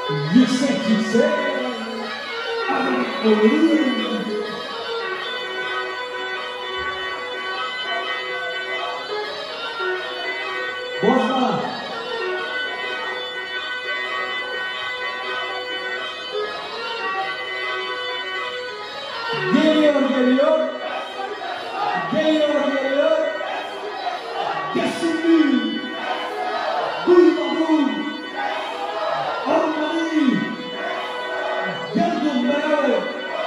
Yüksek yüksek olur. Bozma. Geliyor geliyor. Geliyor geliyor. Kesinlikle. Duymadım. Olmadı. Geldim beraber.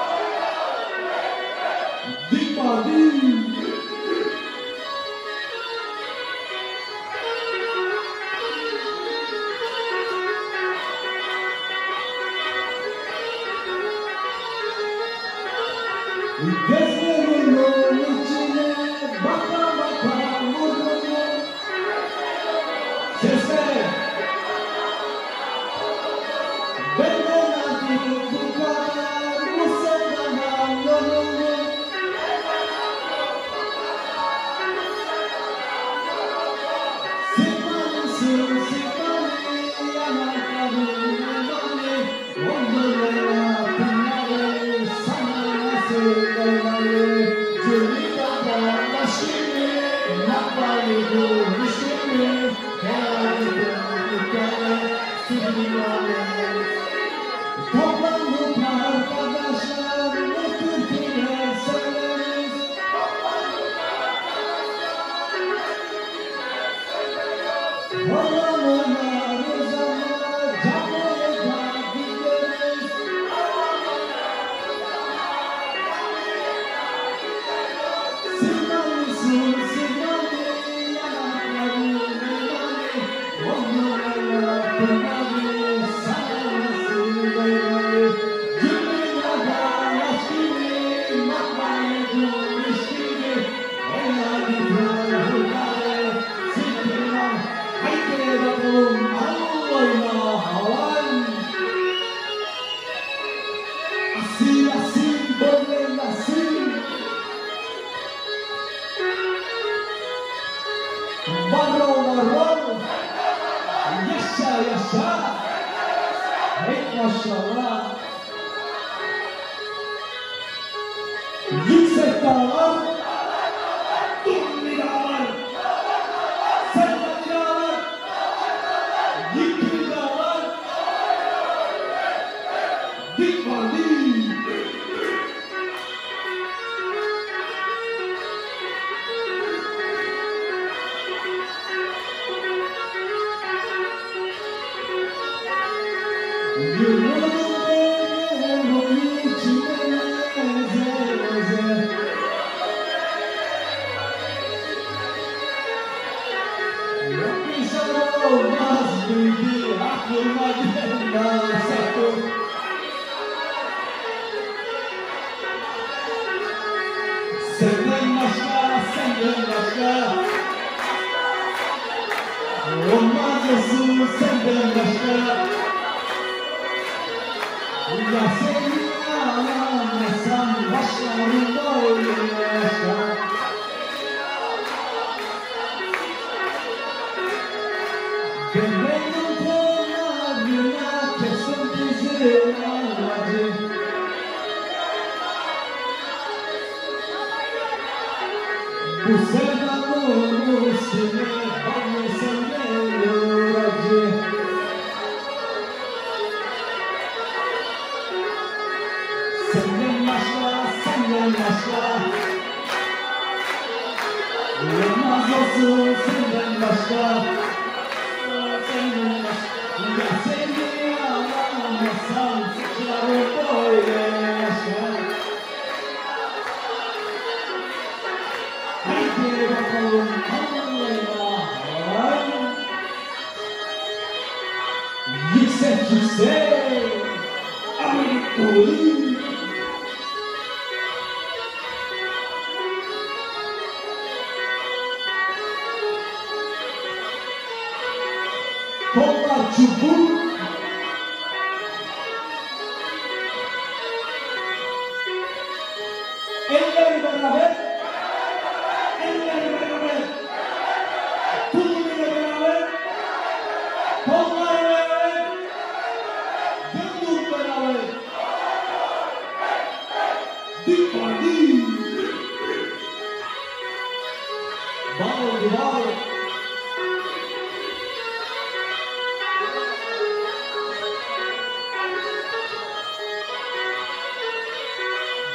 Dikmadım. Gözlerimin içine baka baka vurdum. Sesler benden artık bu kadar bu sevdadan yoruldum. Sıkmalısın sıkmalı yanaklarım yanmalı. Onlara bunları sana nasıl koymalı. Cümle kapanma şimdi yapmayı görüşürüz. Toplandık arkadaşlar, ne türküler söyleriz. Olanlar uzanlar, canlıya gideriz. Signalısın, signali, yanaklarım elmali. Onlarla bunları sana nasıl koymalı. Dünyada yaş gibi, bakmayı görmüş gibi. Evladıklar bunları siktirmem. Haydi bakalım, Allah'ına havan. Asil asil, böyle asil. Varro varro. Yaşa yaşa. Hey maşallah. Yüksek dağlar. Dumli dağlar. Selva dağlar. Yıkılı dağlar. Dikmali. Senden başka, senden başka olmaz olsun senden başka. Ya seni anlamasam başlarım böyle yaşa. Bebeğin kenarına kesin bizi anladı. Bu sevdanın üstüne anlasam gelir acı. Senden başka, senden başka olmaz olsun senden başka. Senden başka. Ya seni anlamasam sıçrarım böyle yaşa. Haydi bakalım Allah'a. Yüksek yüksek Amerikalı. Kollar çubuk. Eller beraber. Eller beraber. Kulluğuyla beraber. Kollar beraber.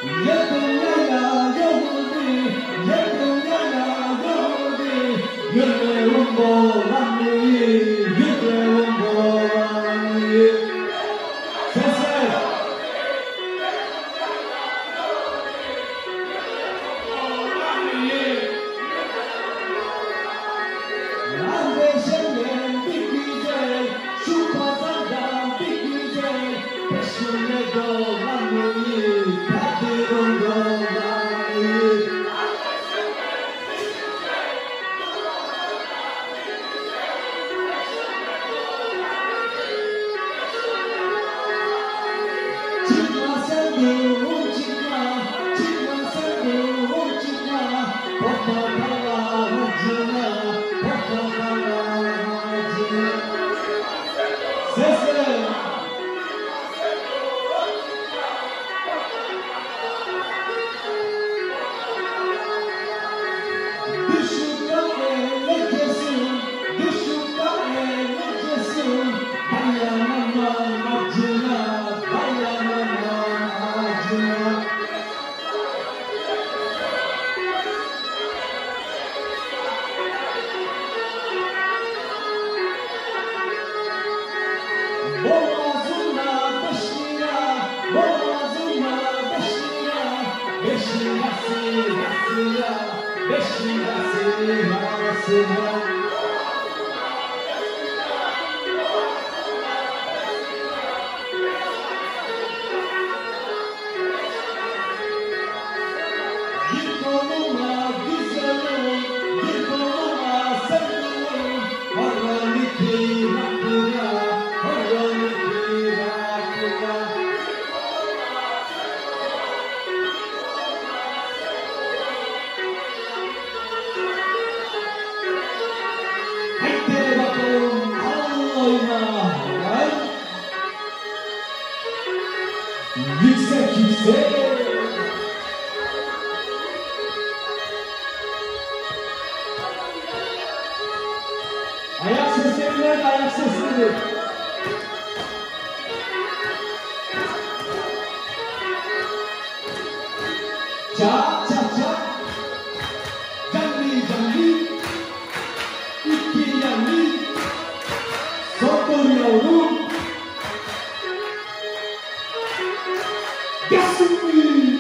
Yüksek yüksek. Ayak sesleri nerede? Ayak sesleri. Çak çak çak. Canlı canlı. İki yanlı. Sokuyorum. Gelsin mi?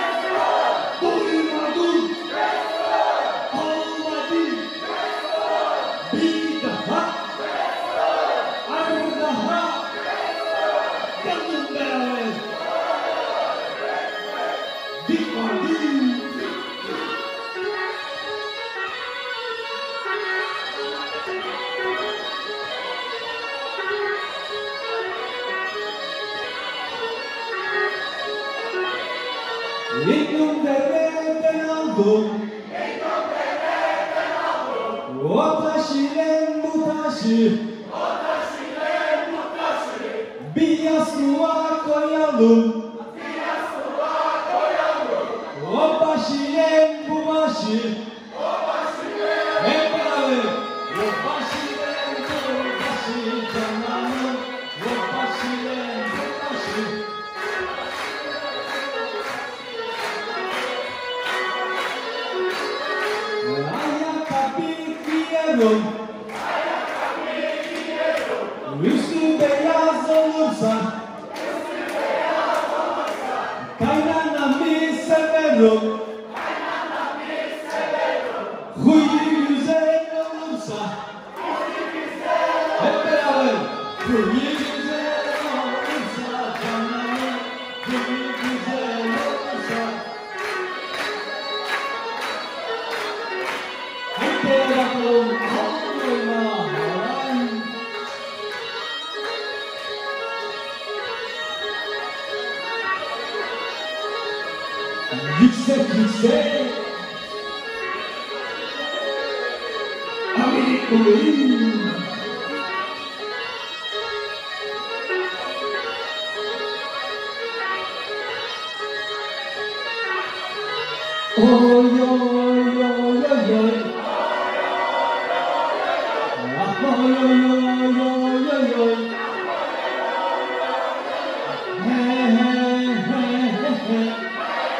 Doymadım. Olmadı. Bir daha. Arı daha. Gelin beraber. Dikmadı. İlkum devleten aldım. O taş ile bu taşı. Bir yastığa koyalım. O baş ile bu başı. Hep beraber. O baş ile bu başı canlanır. O baş ile bu başı. Ayakkabı giyerim. Üstü beyaz olursa kaynanamı severim. Huyu güzel olursa hep beraber. Huyu güzel olursa cananım. Huyu güzel olursa hep beraber. Yüksek yüksek. Amerika'yım. Oy oy oy oy oy. Ah oy oy oy oy oy. He he he he he.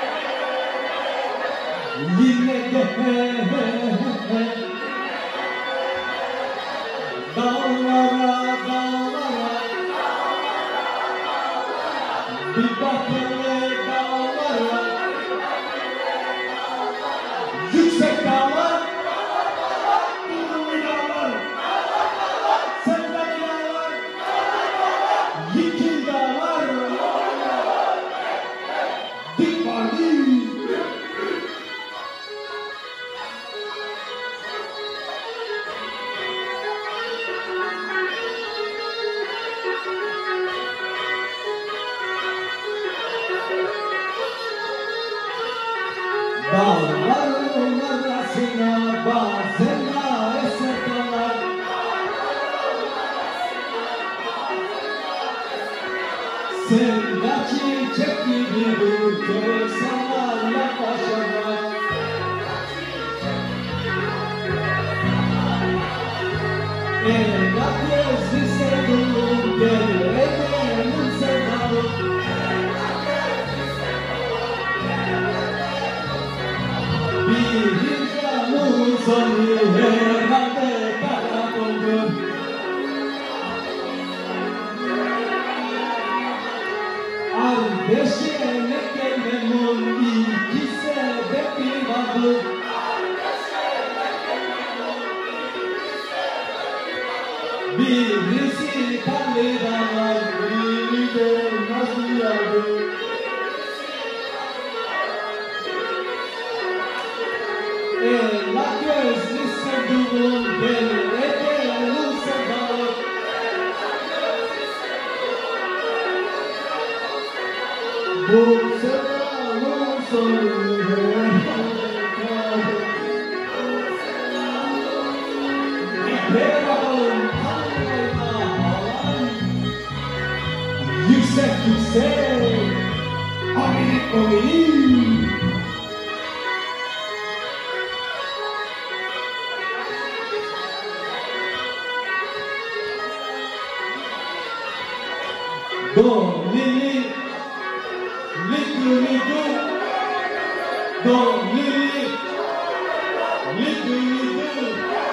Bir bakılı dağlar var. Yüksek dağlar. Durumlu dağlar. Sevdali dağlar. Yekil dağlar. Dik vardı. Dağların arasına bazen eserler. Sevda çiçek gibi dur, sana yaklaşamaz. Evlat gözlü sevduğum, gel edelim sevdalım. Bir canın sonu herhalde karakoldur. Kardeşine gelmemin iki sebebi vardır. Birisi kanlı dağlar, biri de nasıl yardır. Ela gözlü sevduğum, gel edelim sevdalım. Bu sevdanın sonu bir bakalım kanlayla halay. Yüksek yüksek, aminik aminik. Do, li, liku, liku. Do, li, liku, liku.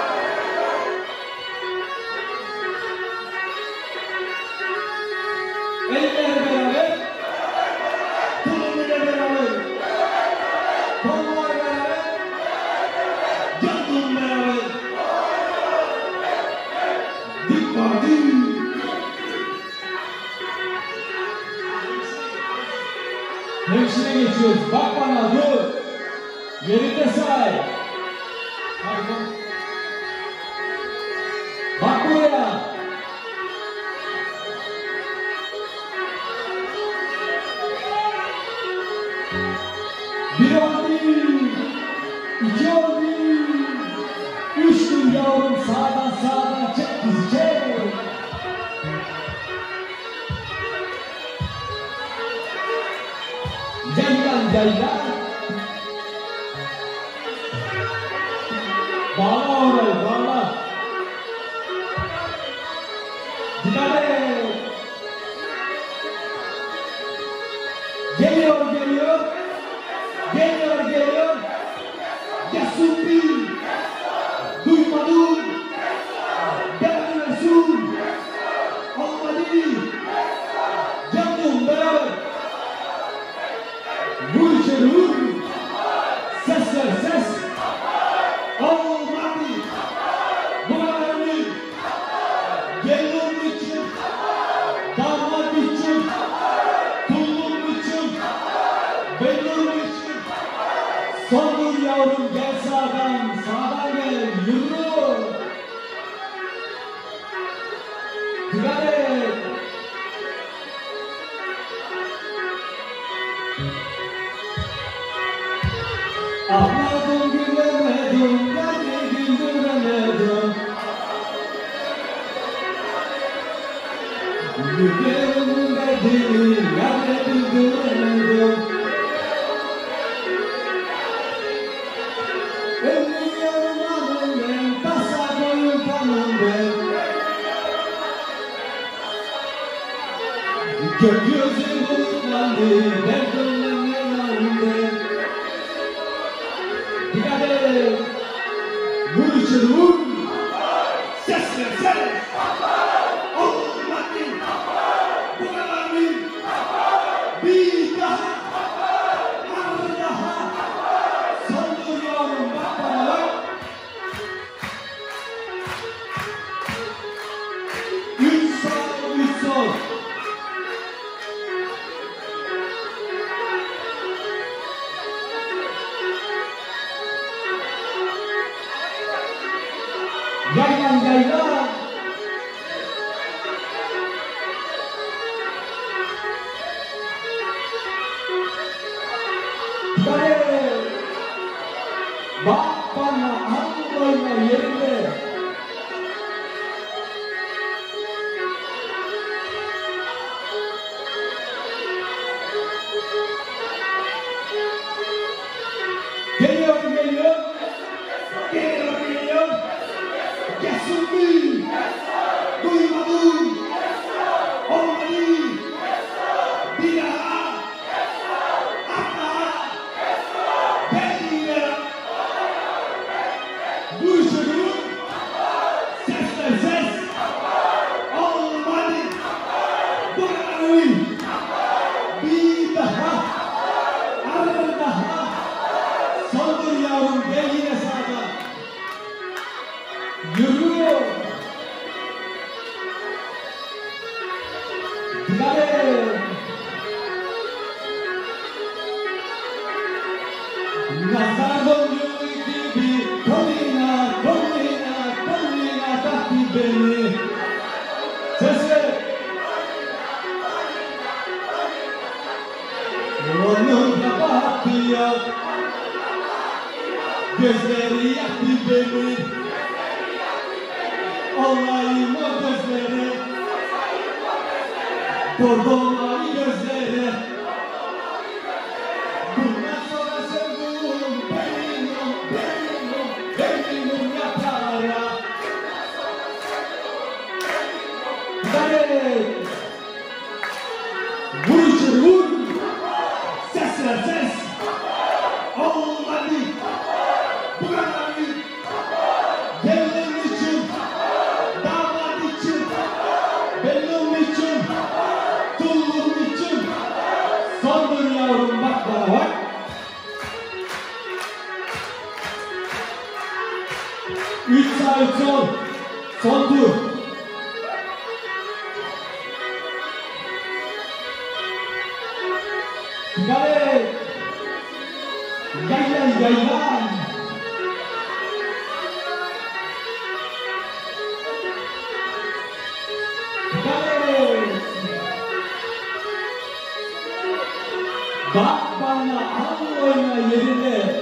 Eller beraber, tulumuyla beraber, kollar beraber, canım beraber. Dik vardı. Hemşire geçiyoruz. Bak bana, dur. Yerinde say. Hadi bak. Bak buraya. Bir oldu, iki oldu, üçtür yavrum, sağdan çek kızı çek. Yaylan. Bağla orayı, bağla. Dikkat et. Geliyor. Yasupi. Duymadın. Gelmiyorsun. Olmadı. Yandım beraber. Vur içeri vur. Ses ver ses. Olmadı. Bu kadar mı? Gelin için. Damat için. Tullum için. Benim için. Son yavrum, gel sağdan gel, yürü. Dikkat et. Ağladım gülemedim, beni güldüremedim. Yüreğim dedi, yâre güldüremedim. Ölüyorum anım ben, tasa koyun kanım ben. Gökyüzü bulutlandı, derdimin yanımda. Dikkat et! Vur içeri vur! Ses ver ses! Olmadı! Bu kadar mı? Dikkat nazar boncuğu gibi kolina, kolina, kolina taktı beni. Sesle. Onun kapattı yok. Gözleri yaktı beni. Olayım o gözleri. Bordolayı gözleri. Bundan sonra sevduğum benim yatara. Gayret. Vur içeri vur. Ses ver ses. Olmadı. Bu kadar mı? Gelin için. Damat için. Benim için. Tullum için. Sondur yavrum bak bana bak. Üç sağ üç sol. Son tur. Gayret. Yaylan yaylan. Gayret. Bak bana al oyna yerine.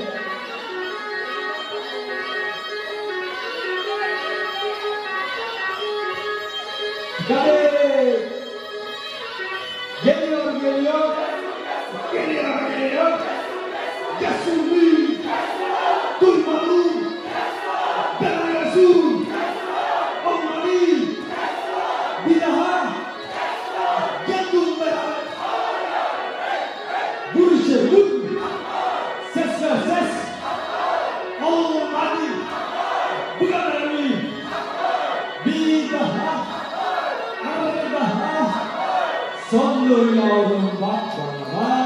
Gayret. Geliyor geliyor. Geliyor geliyor. Cesurlu. Durmalı. Ben Resul. Olmalı. Bir daha. Gel dur beraber. Vur içeri vur. Ses ver ses. Olmadı. Bu kadar mı? Bir daha. Arada daha. Sondur yavrum bak bana.